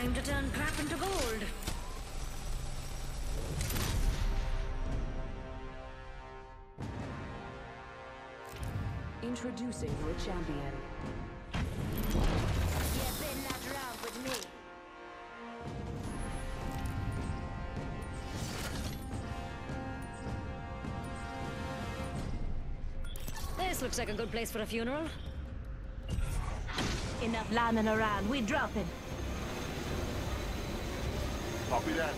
Time to turn crap into gold. Introducing your champion. You've been that round with me. This looks like a good place for a funeral. Enough lambing around. We dropping. Copy that.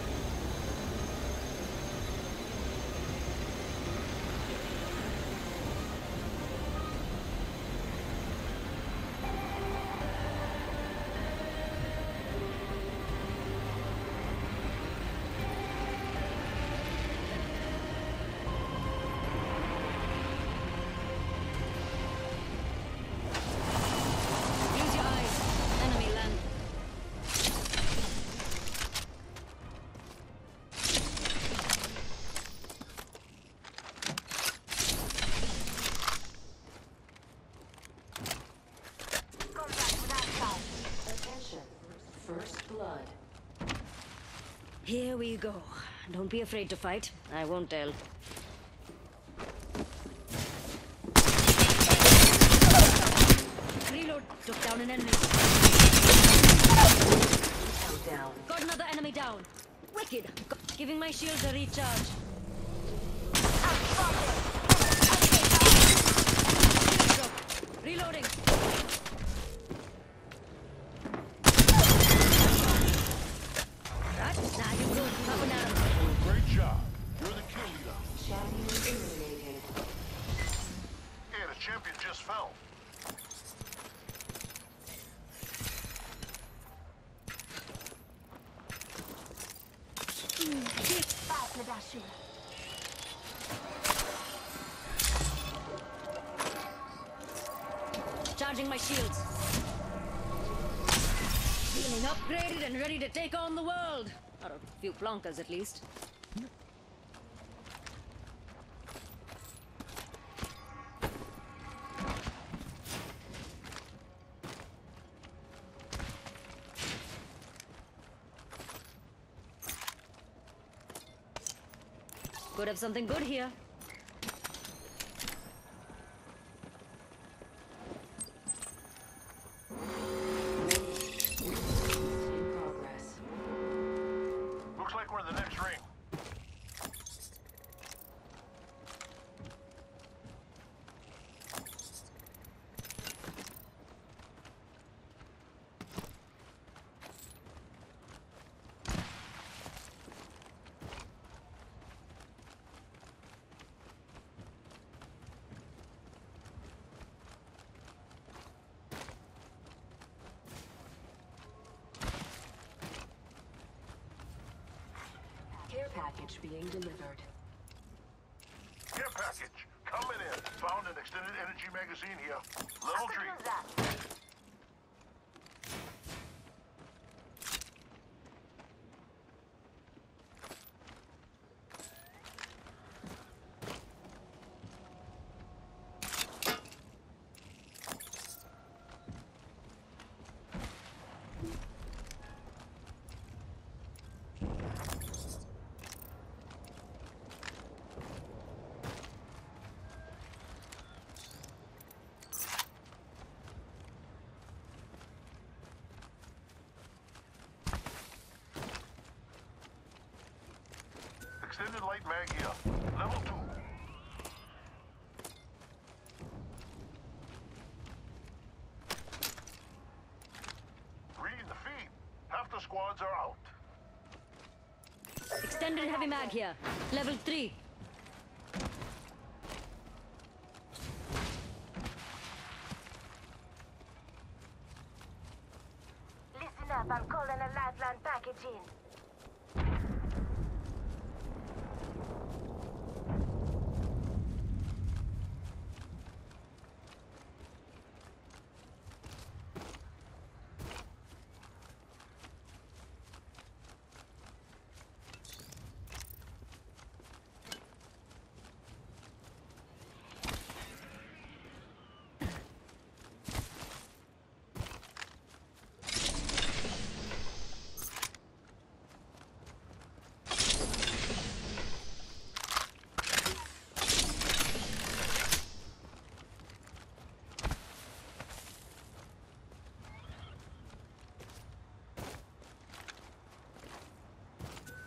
Use your eyes. Enemy land. Attention. First blood. Here we go. Don't be afraid to fight. I won't tell. Reload. Took down an enemy. Down. Got another enemy down. Wicked. Giving my shields a recharge. Reloading. Right. Now you go. Up and down. Great job. You're the kill leader. Champion eliminated. Yeah, the champion just fell. Charging my shields. Feeling upgraded and ready to take on the world. Or a few plonkers at least. Could have something good here. In progress. Looks like we're in the next ring. Care package being delivered. Care package. Coming in. Found an extended energy magazine here. Level 3. Extended light mag here. Level 2. Reading the feed. Half the squads are out. Extended heavy mag here. Level 3. Listen up, I'm calling a lifeline package in.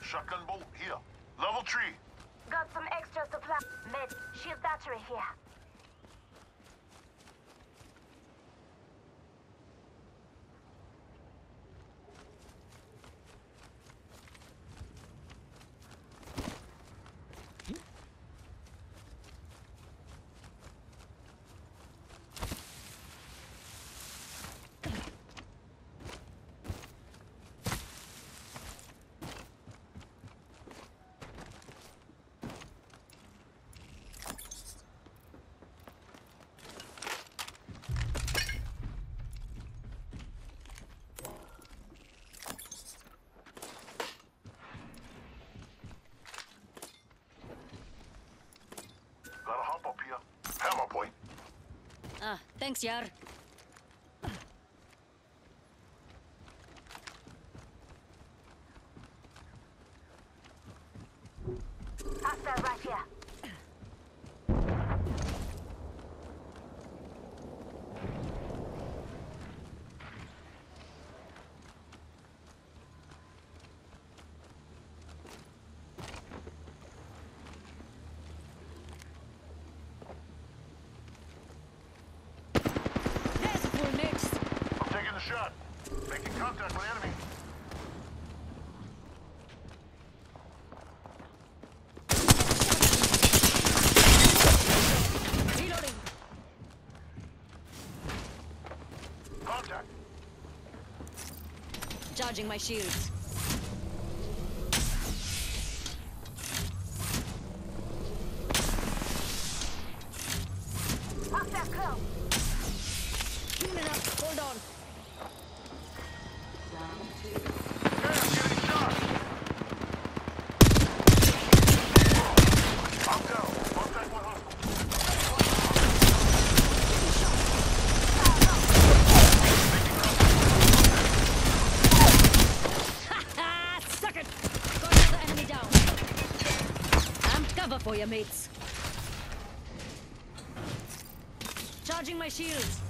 Shotgun bolt here. Level 3. Got some extra supply. Med, shield battery here. Gotta hop up here. Hammer point. Ah, thanks, Yar. Hostile right here. There's a full mix. I'm taking the shot. Making contact with enemy. Reloading. Contact. Charging my shields. Hostile close. Healing up. Hold on. Round 2. Yeah, I'm getting shot. I'm down. Contact with hostile. Ha! Suck it! Got another enemy down. I'm cover for you, mates. Charging my shields.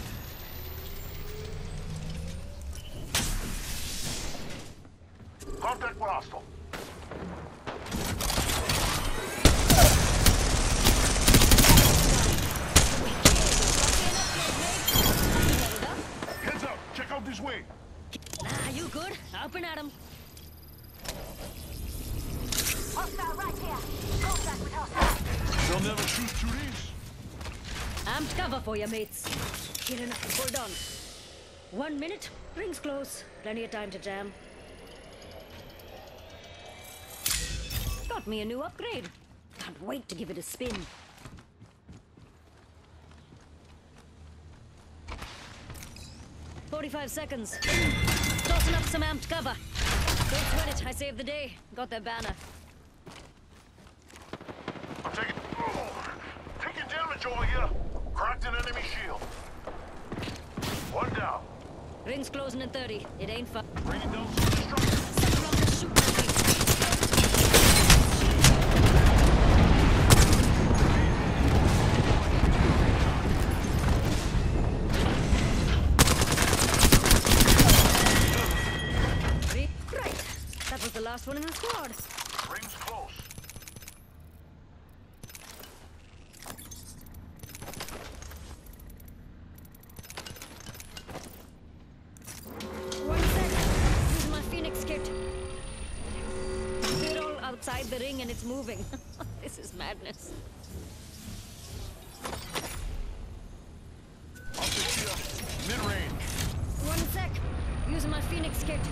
Contact with hostile. Heads up. Check out this way. Nah, you good? Open at him. Hostile right here. Contact with hostile. They'll never shoot through these. I'm cover for you, mates. Healing up. Hold on. 1 minute. Rings close. Plenty of time to jam. Got me a new upgrade. Can't wait to give it a spin. "45 seconds. Tossing up some amped cover. Don't sweat it. I saved the day. Got their banner. I'm taking damage over here. Cracked an enemy shield. One down. Rings closing in 30. It ain't fun. Bringing down some destruction. Second round is shooting at me. Right. That was the last one in the squad. Rings close. One sec. Use my Phoenix kit. They're all outside the ring and it's moving. This is madness. Optics here. Mid-range. One sec. Using my Phoenix kit.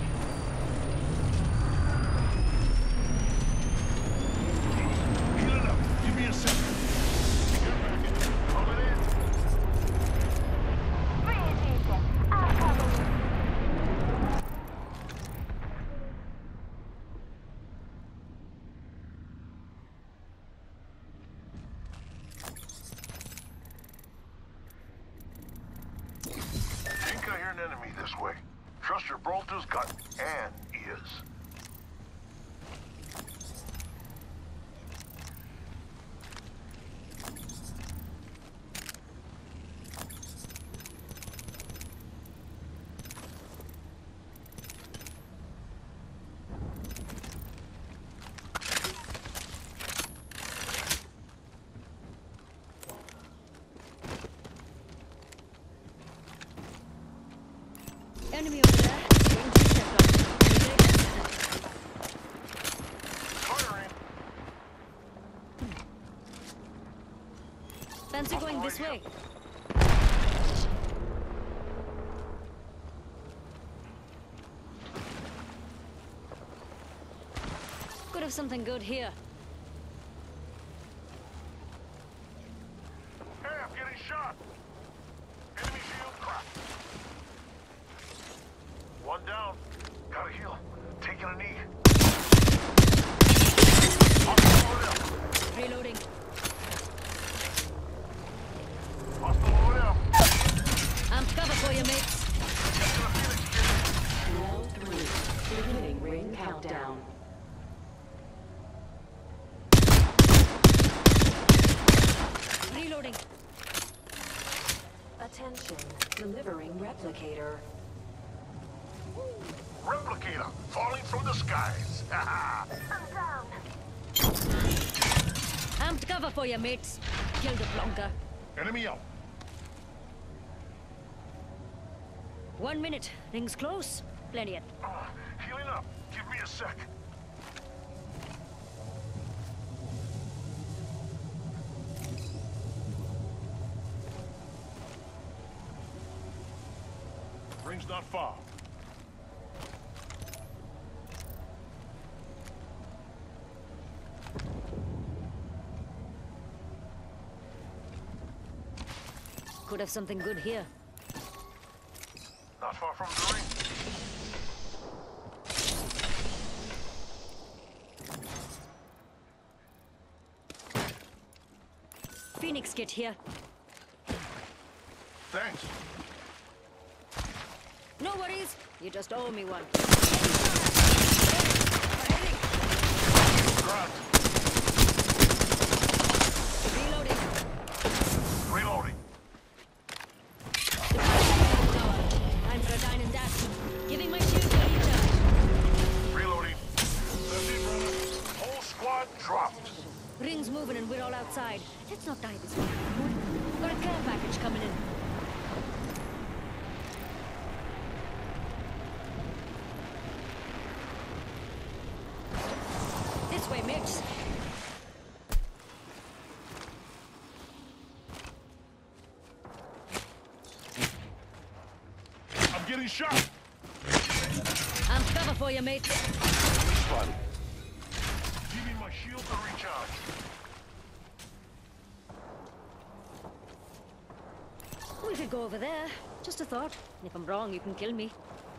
Healing up. Give me a second. Get back in. Coming in. Bring it, Agent. I'll cover you. Think I hear an enemy this way. Trust your bolter's gut and ears. Enemy over there. Being stepped on. Firing. Fancy going this way. Could have something good here. Hey, I'm getting shot. Enemy shield cracked. One down. Gotta heal. Taking a knee. Hostile over there. Reloading. Hostile over there. I'm cover for you, mates. Taking a Phoenix kit. Round 3. Beginning ring countdown. Reloading. Attention. Delivering replicator. Replicator falling from the skies. I'm down. Amped cover for you, mates. Kill the plonker. Enemy out. 1 minute. Rings close. Plenty of. Healing up. Give me a sec. Ring's not far. Could have something good here. Not far from the ring. Phoenix kit here. Thanks. No worries. You just owe me one. Grunt. Reloading. Reloading. Time for a dine and dash. Giving my shield a recharge. Reloading. 13 runner. Whole squad dropped. Rings moving and we're all outside. Let's not die this way. Got a care package coming in. This way, mates. I'm getting shot. I'm cover for you, mates. Spotted. Giving my shield a recharge. We could go over there. Just a thought. If I'm wrong, you can kill me.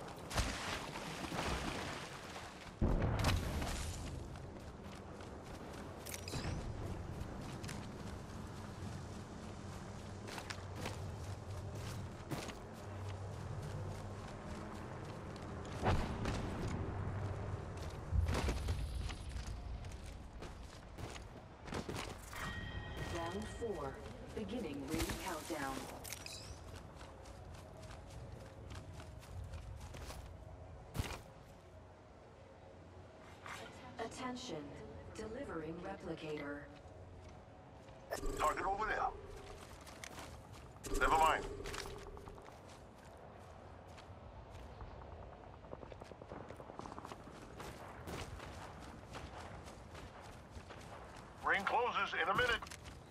Round 4. Beginning ring countdown. Attention. Delivering replicator. Target over there. Never mind. Ring closes in a minute.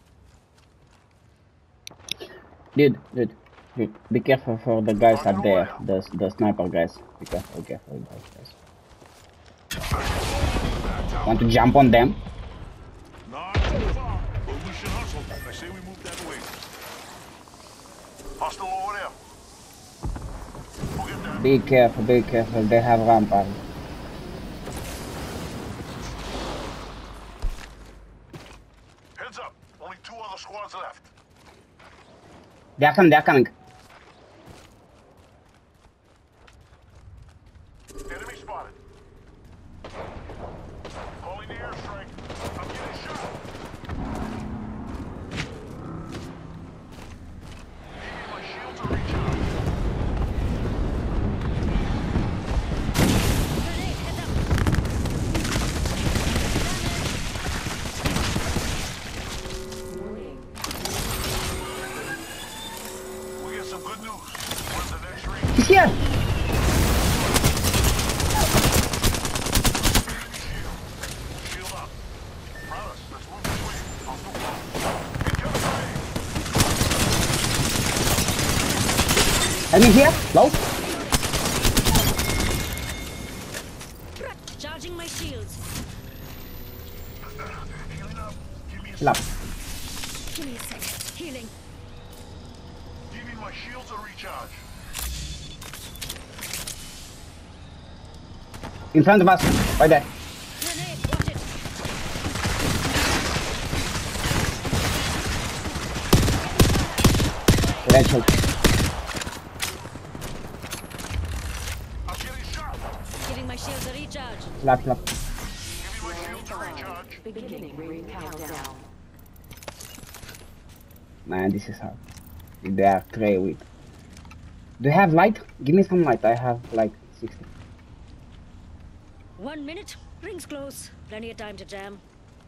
Dude, be careful for the guys up there, the sniper guys. Be careful, guys. Want to jump on them? Not too far, but we should hustle. I say we move that way. Hostile over there. Forget that. Be careful, they have rampart. Heads up. Only 2 other squads left. They're coming. Enemy spotted. Calling the airstrike. I'm getting shot. Giving my shield to recharge. Grenade, heads up. Warning. We get some good news. When's the next ring? He's here! Enemy here, low. Charging my shields. Healing up. Give me a Heal up. Give me a sec. Healing. Giving my shields a recharge. In front of us, right there. Grenade, watch it. Red shield. I'm getting shot. Giving my shields a recharge. Heal up, heal up. Giving my shields a recharge. Beginning ring countdown. Man, this is hard. They are very weak. Do you have light? Give me some light. I have like 60. 1 minute. Rings close. Plenty of time to jam.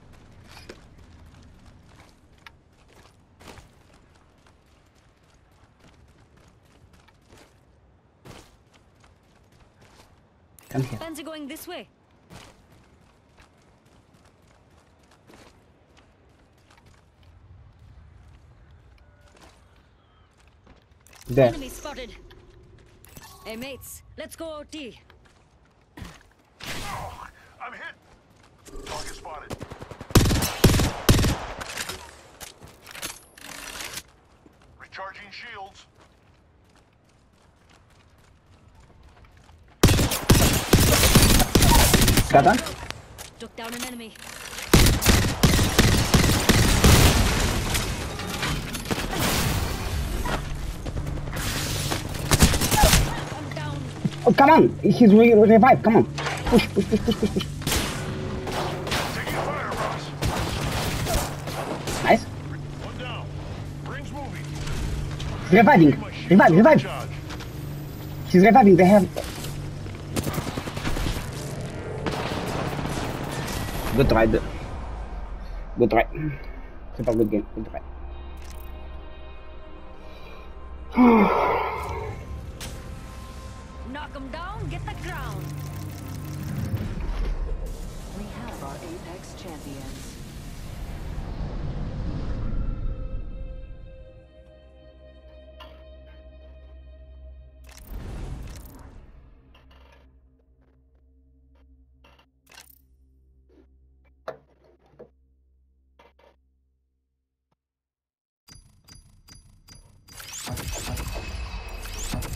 Come here. Fancy going this way? There. Enemy spotted. Hey mates, let's go OT. Oh, I'm hit. Target spotted. Recharging shields. Got one? Took down an enemy. I'm down. Oh, come on! He's revived. Come on. Push, push, push, push, push, push. Taking fire, Ross. Nice. One down. Rings moving. Reviving. My shields Revive, a revive. recharge. He's reviving. They have. Good try. Good try. Super good game. Good try. Knock him down, get the crown.